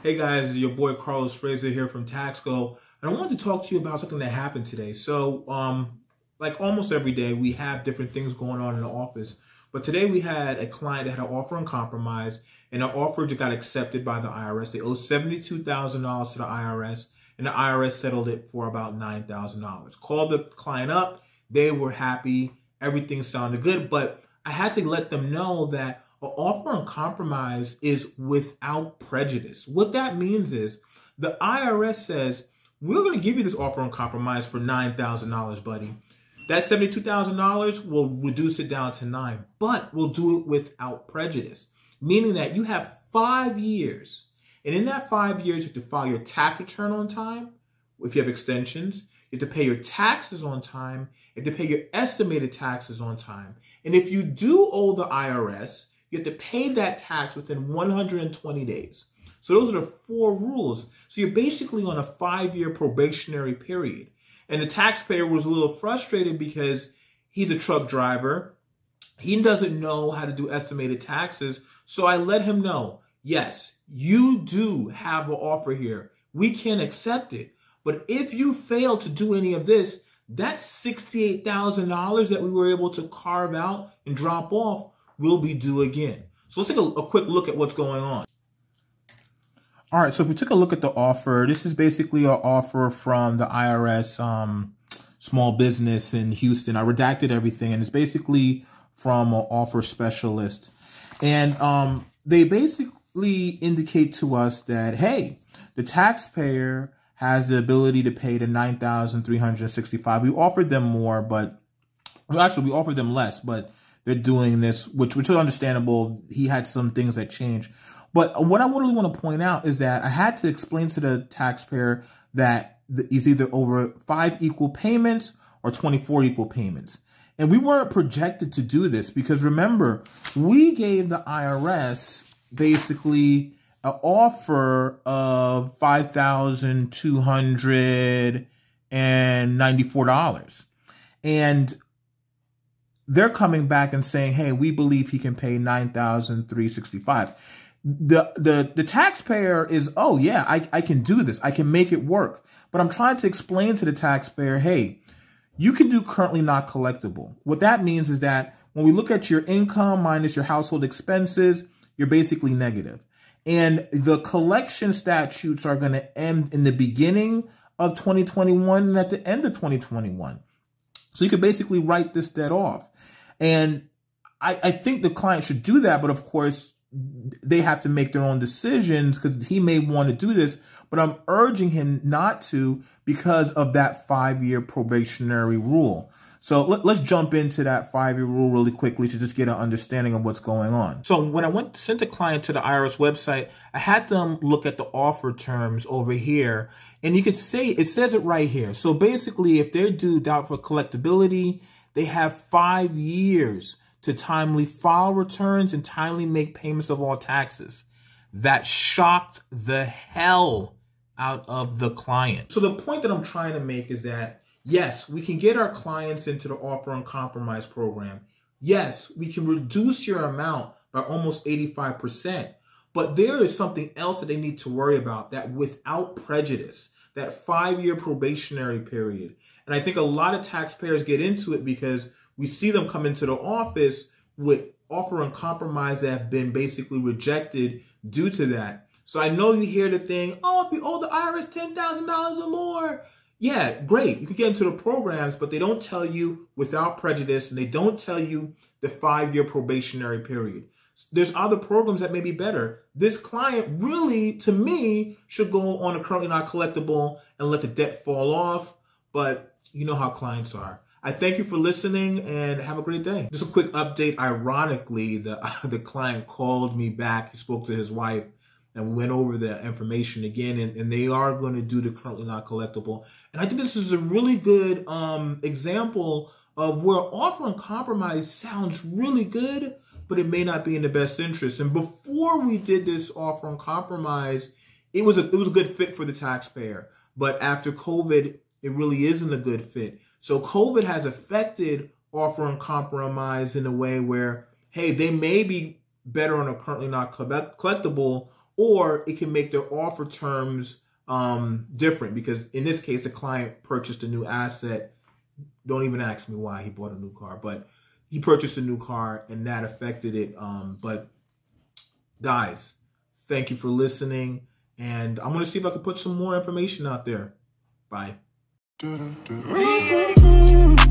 Hey guys, it's your boy Carlos Fraser here from TaxGo, and I wanted to talk to you about something that happened today. So, like almost every day, we have different things going on in the office. But today we had a client that had an offer in compromise, and the offer just got accepted by the IRS. They owe $72,000 to the IRS, and the IRS settled it for about $9,000. Called the client up. They were happy. Everything sounded good, but I had to let them know that an offer on compromise is without prejudice. What that means is the IRS says, we're going to give you this offer on compromise for $9,000, buddy. That $72,000 will reduce it down to $9,000, but we'll do it without prejudice, meaning that you have 5 years. And in that 5 years, you have to file your tax return on time. If you have extensions, you have to pay your taxes on time. You have to pay your estimated taxes on time. And if you do owe the IRS, you have to pay that tax within 120 days. So those are the 4 rules. So you're basically on a 5-year probationary period. And the taxpayer was a little frustrated because he's a truck driver. He doesn't know how to do estimated taxes. So I let him know, yes, you do have an offer here. We can accept it. But if you fail to do any of this, that $68,000 that we were able to carve out and drop off will be due again. So let's take a quick look at what's going on. All right, so if we took a look at the offer, this is basically an offer from the IRS small business in Houston. I redacted everything, and it's basically from an offer specialist. And they basically indicate to us that, hey, the taxpayer has the ability to pay the $9,365. We offered them more, but well, actually we offered them less, but they're doing this, which is understandable. He had some things that changed. But what I really want to point out is that I had to explain to the taxpayer that it's either over 5 equal payments or 24 equal payments. And we weren't projected to do this because remember, we gave the IRS basically an offer of $5,294. And they're coming back and saying, hey, we believe he can pay $9,365. The taxpayer is, oh yeah, I can do this. I can make it work. But I'm trying to explain to the taxpayer, hey, you can do currently not collectible. What that means is that when we look at your income minus your household expenses, you're basically negative. And the collection statutes are going to end in the beginning of 2021 and at the end of 2021. So you could basically write this debt off. And I think the client should do that. But of course, they have to make their own decisions because he may want to do this. But I'm urging him not to because of that 5-year probationary rule. So let's jump into that 5-year rule really quickly to just get an understanding of what's going on. So when I sent the client to the IRS website, I had them look at the offer terms over here. And you can say, it says it right here. So basically, if they're due doubtful collectability, they have 5 years to timely file returns and timely make payments of all taxes. That shocked the hell out of the client. So the point that I'm trying to make is that yes, we can get our clients into the offer on compromise program. Yes, we can reduce your amount by almost 85%. But there is something else that they need to worry about, that without prejudice, that 5-year probationary period. And I think a lot of taxpayers get into it because we see them come into the office with offer on compromise that have been basically rejected due to that. So I know you hear the thing, oh, if you owe the IRS $10,000 or more, yeah, great. You can get into the programs, but they don't tell you without prejudice, and they don't tell you the 5-year probationary period. There's other programs that may be better. This client really, to me, should go on a currently not collectible and let the debt fall off. But you know how clients are. I thank you for listening and have a great day. Just a quick update. Ironically, the client called me back. He spoke to his wife. And we went over the information again, and they are going to do the currently not collectible. And I think this is a really good example of where offer on compromise sounds really good, but it may not be in the best interest. And before we did this offer on compromise, it was a good fit for the taxpayer. But after COVID, it really isn't a good fit. So COVID has affected offer on compromise in a way where, hey, they may be better on a currently not collectible, or it can make their offer terms different, because in this case, the client purchased a new asset. Don't even ask me why he bought a new car, but he purchased a new car and that affected it. But guys, thank you for listening. And I'm going to see if I can put some more information out there. Bye.